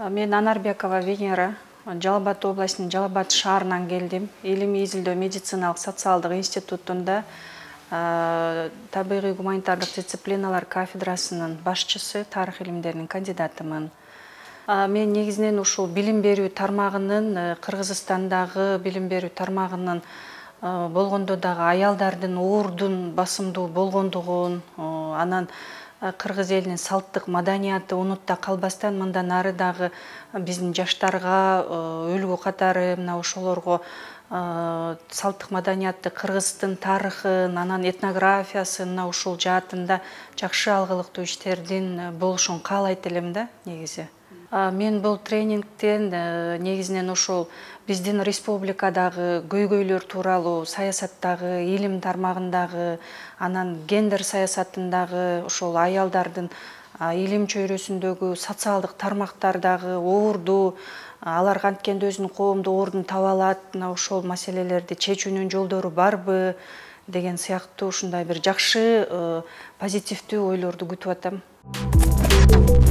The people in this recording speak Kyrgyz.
Мен Анарбекова Венера, Жалал Абад областының Жалал Абад шаарынан келдим. Илимий изилдөө медициналык социалдык институтунда табигый гуманитардык дисциплиналар кафедрасынын башчысы, тарых илимдеринин кандидатымын. Мен негизинен ушул билим берүү тармагынын, Кыргызстандагы билим берүү тармагынын болгондо дагы аялдардын уурдун басымдуу болгондугун, анан Кыргыз элинин салттык маданияты унутта калбастан мындан ары дагы биздин жаштарга үлгү катары мына ошолорго салттык маданиятты, Кыргыздын тарыхын, анан этнографиясын мына ушул жаатында жакшы алгылыктуу иштердин болушун каалайт элем да негизи. Мен бул тренингтен негизинен ошол биздин республикадагы көйгөйлөр тууралуу, саясаттагы, илим тармагындагы, анан гендер саясатындагы, ошол аялдардын илим чөйрөсүндөгү социалдык тармактардагы уурду, алар канткенде өзүнүн коомдук ордун таба алат, мына ошол маселелерди чечүүнүн жолдору барбы деген сыяктуу ушундай бир жакшы позитивдүү ойлорду күтүп атам.